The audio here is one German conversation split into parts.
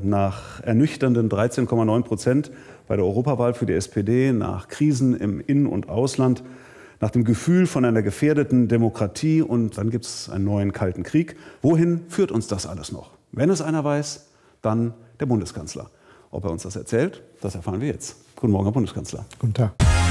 Nach ernüchternden 13,9% bei der Europawahl für die SPD, nach Krisen im In- und Ausland, nach dem Gefühl von einer gefährdeten Demokratie und dann gibt es einen neuen Kalten Krieg. Wohin führt uns das alles noch? Wenn es einer weiß, dann der Bundeskanzler. Ob er uns das erzählt, das erfahren wir jetzt. Guten Morgen, Herr Bundeskanzler. Guten Tag.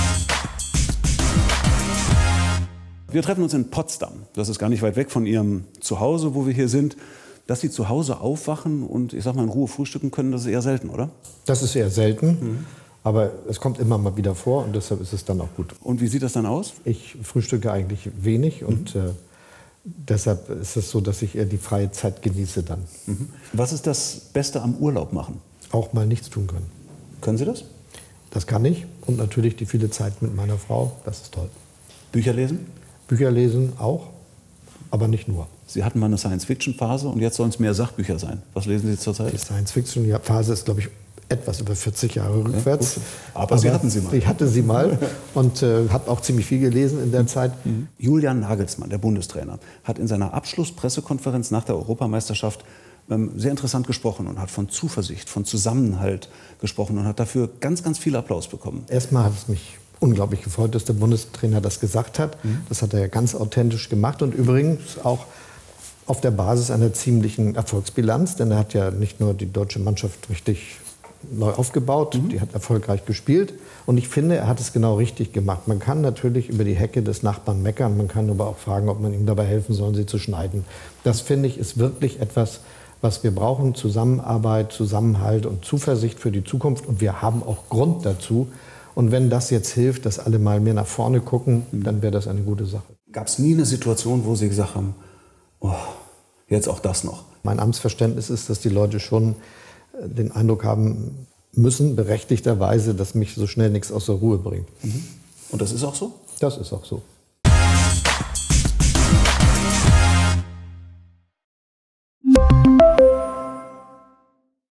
Wir treffen uns in Potsdam. Das ist gar nicht weit weg von Ihrem Zuhause, wo wir hier sind. Dass Sie zu Hause aufwachen und, ich sag mal, in Ruhe frühstücken können, das ist eher selten, oder? Das ist eher selten, aber es kommt immer mal wieder vor und deshalb ist es dann auch gut. Und wie sieht das dann aus? Ich frühstücke eigentlich wenig und deshalb ist es so, dass ich eher die freie Zeit genieße dann. Was ist das Beste am Urlaub machen? Auch mal nichts tun können. Können Sie das? Das kann ich und natürlich die viele Zeit mit meiner Frau, das ist toll. Bücher lesen? Bücher lesen auch, aber nicht nur. Sie hatten mal eine Science-Fiction-Phase und jetzt sollen es mehr Sachbücher sein. Was lesen Sie zurzeit? Die Science-Fiction-Phase ist, glaube ich, etwas über 40 Jahre rückwärts. Aber Sie hatten sie mal. Ich hatte sie mal und habe auch ziemlich viel gelesen in der Zeit. Julian Nagelsmann, der Bundestrainer, hat in seiner Abschlusspressekonferenz nach der Europameisterschaft sehr interessant gesprochen und hat von Zuversicht, von Zusammenhalt gesprochen und hat dafür ganz, ganz viel Applaus bekommen. Erstmal hat es mich unglaublich gefreut, dass der Bundestrainer das gesagt hat. Das hat er ja ganz authentisch gemacht und übrigens auch auf der Basis einer ziemlichen Erfolgsbilanz, denn er hat ja nicht nur die deutsche Mannschaft richtig neu aufgebaut, die hat erfolgreich gespielt und ich finde, er hat es genau richtig gemacht. Man kann natürlich über die Hecke des Nachbarn meckern, man kann aber auch fragen, ob man ihm dabei helfen soll, sie zu schneiden. Das finde ich ist wirklich etwas, was wir brauchen, Zusammenarbeit, Zusammenhalt und Zuversicht für die Zukunft und wir haben auch Grund dazu. Und wenn das jetzt hilft, dass alle mal mehr nach vorne gucken, dann wäre das eine gute Sache. Gab es nie eine Situation, wo Sie gesagt haben, oh, jetzt auch das noch? Mein Amtsverständnis ist, dass die Leute schon den Eindruck haben müssen, berechtigterweise, dass mich so schnell nichts aus der Ruhe bringt. Und das ist auch so? Das ist auch so.